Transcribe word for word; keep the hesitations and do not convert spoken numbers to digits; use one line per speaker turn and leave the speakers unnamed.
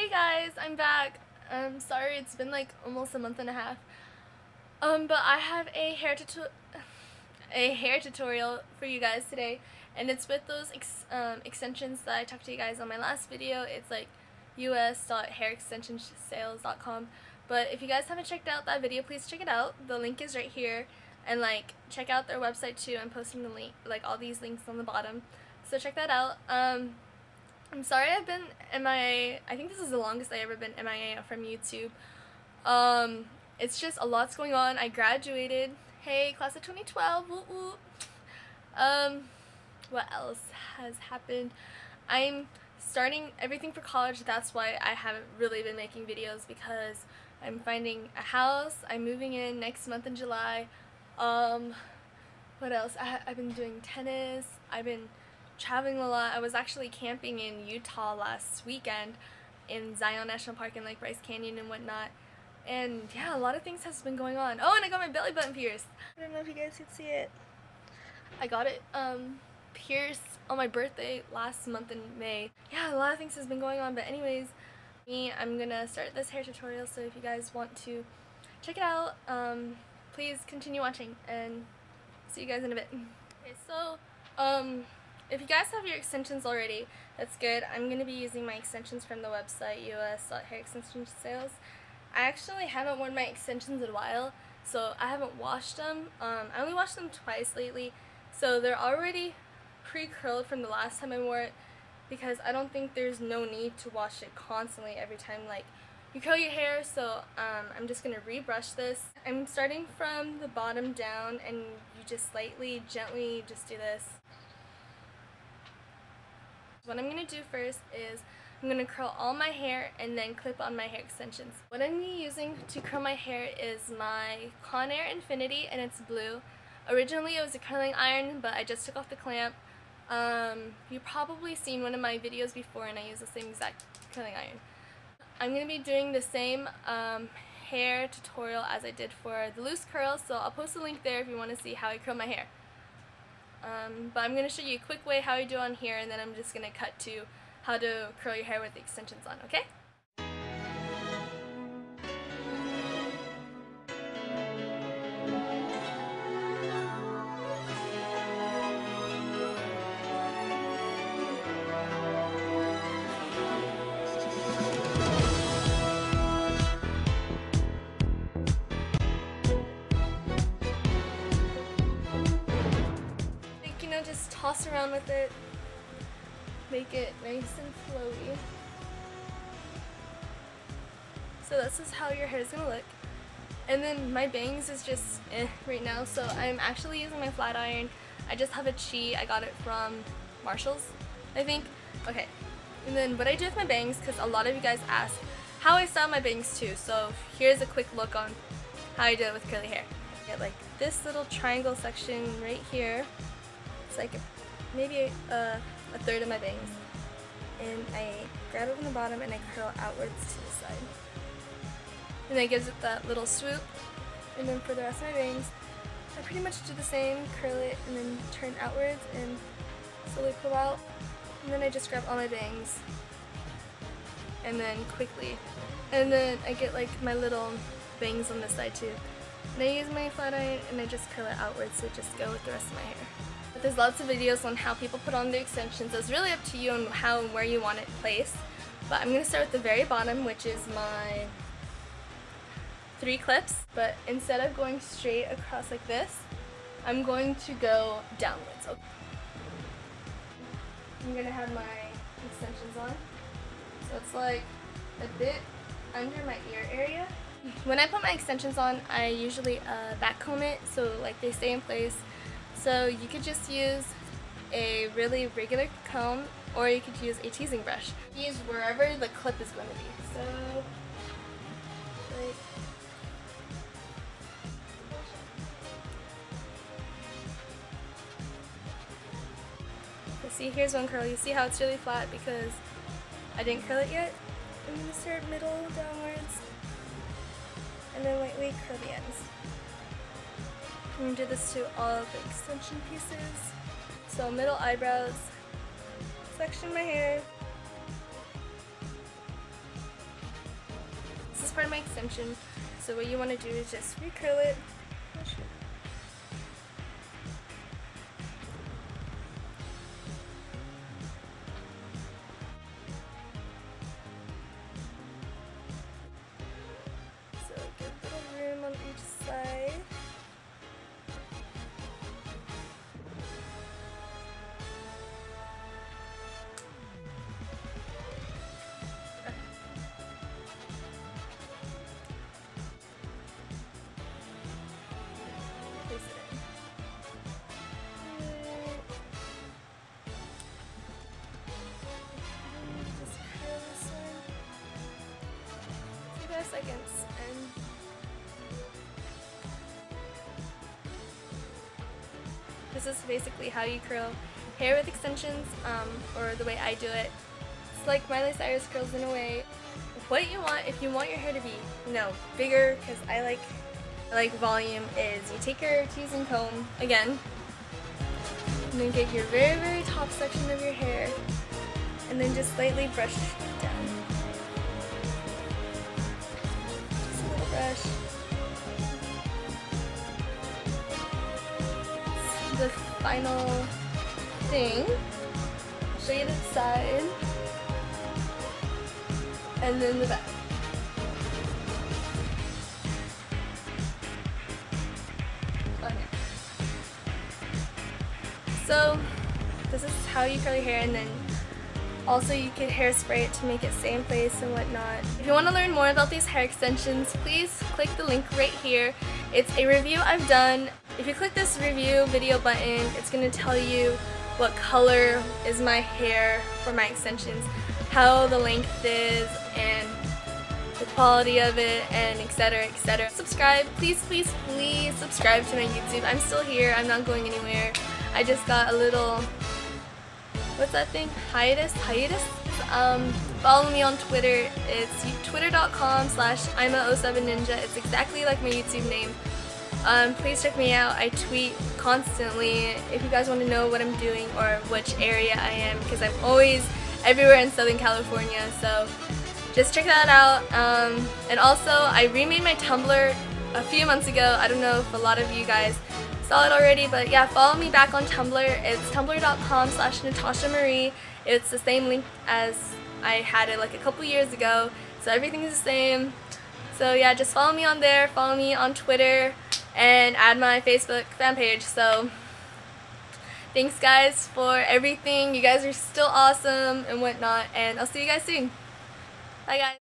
Hey guys, I'm back. I'm sorry it's been like almost a month and a half. Um, but I have a hair tuto a hair tutorial for you guys today, and it's with those ex um, extensions that I talked to you guys on my last video. It's like u s dot hair extension sales dot com. But if you guys haven't checked out that video, please check it out. The link is right here, and like check out their website too. I'm posting the link, like all these links on the bottom. So check that out. Um, I'm sorry I've been M I A. I think this is the longest I've ever been M I A from YouTube. Um, it's just a lot's going on. I graduated. Hey, class of twenty twelve. Woo woo. Um, what else has happened? I'm starting everything for college. That's why I haven't really been making videos, because I'm finding a house. I'm moving in next month in July. Um, what else? I, I've been doing tennis. I've been traveling a lot. I was actually camping in Utah last weekend in Zion National Park and like Bryce Canyon and whatnot. And yeah, a lot of things has been going on. Oh, and I got my belly button pierced. I don't know if you guys can see it. I got it um pierced on my birthday last month in May. Yeah, a lot of things has been going on, but anyways, me, I'm gonna start this hair tutorial, so if you guys want to check it out, um, please continue watching, and see you guys in a bit. Okay, so, um, if you guys have your extensions already, that's good. I'm going to be using my extensions from the website u s dot hair extension sales. I actually haven't worn my extensions in a while, so I haven't washed them. Um, I only washed them twice lately, so they're already pre-curled from the last time I wore it, because I don't think there's no need to wash it constantly every time like you curl your hair. So um, I'm just going to rebrush this. I'm starting from the bottom down, and you just slightly, gently just do this. What I'm going to do first is I'm going to curl all my hair and then clip on my hair extensions. What I'm using to curl my hair is my Conair Infinity, and it's blue. Originally it was a curling iron, but I just took off the clamp. Um, you've probably seen one of my videos before, and I use the same exact curling iron. I'm going to be doing the same um, hair tutorial as I did for the loose curls, so I'll post a link there if you want to see how I curl my hair. Um, but I'm going to show you a quick way how I do on here, and then I'm just going to cut to how to curl your hair with the extensions on, okay? Just toss around with it, make it nice and flowy. So this is how your hair is gonna look. And then my bangs is just eh right now, so I'm actually using my flat iron. I just have a Chi. I got it from Marshalls, I think. Okay, and then what I do with my bangs, because a lot of you guys ask how I style my bangs too, so here's a quick look on how I do it with curly hair. I get like this little triangle section right here. Like maybe a, a third of my bangs, and I grab it from the bottom and I curl outwards to the side, and that gives it that little swoop. And then for the rest of my bangs, I pretty much do the same, curl it and then turn outwards and slowly pull out, and then I just grab all my bangs and then quickly, and then I get like my little bangs on this side too, and I use my flat iron and I just curl it outwards to just go with the rest of my hair. But there's lots of videos on how people put on their extensions, so it's really up to you on how and where you want it placed. But I'm going to start at the very bottom, which is my three clips. But instead of going straight across like this, I'm going to go downwards. Okay. I'm going to have my extensions on, so it's like a bit under my ear area. When I put my extensions on, I usually uh, back comb it so like they stay in place. So you could just use a really regular comb, or you could use a teasing brush. Use wherever the clip is going to be. So, like, so see, here's one curl. You see how it's really flat because I didn't curl it yet? I'm going to start middle downwards, and then lightly curl the ends. I'm going to do this to all of the extension pieces. So middle eyebrows, section my hair, part of my extension. So what you want to do is just recurl it. So give a little room on each side. Seconds and this is basically how you curl hair with extensions, um, or the way I do it. It's like Miley Cyrus curls in a way. What you want, if you want your hair to be, you know, bigger, because I like I like volume, is you take your teasing comb again and then get your very very top section of your hair and then just slightly brush it down. Brush. The final thing. I'll show you the side and then the back. Okay. So this is how you curl your hair, and then also you can hairspray it to make it stay in place and whatnot. If you want to learn more about these hair extensions, please click the link right here. It's a review I've done. If you click this review video button, it's going to tell you what color is my hair for my extensions, how the length is, and the quality of it, and etc, et cetera. Subscribe, please, please, please subscribe to my YouTube. I'm still here. I'm not going anywhere. I just got a little, what's that thing? Hiatus? Hiatus? Um, follow me on Twitter. It's twitter dot com slash I'm a oh seven ninja. It's exactly like my YouTube name. Um, please check me out. I tweet constantly if you guys want to know what I'm doing or which area I am, because I'm always everywhere in Southern California. So just check that out. Um, and also, I remade my Tumblr a few months ago. I don't know if a lot of you guys saw it already, but yeah, follow me back on Tumblr. It's tumblr dot com slash Natasha Marie. It's the same link as I had it like a couple years ago, so everything is the same. So yeah, just follow me on there, follow me on Twitter, and add my Facebook fan page. So thanks guys for everything. You guys are still awesome and whatnot, and I'll see you guys soon. Bye guys.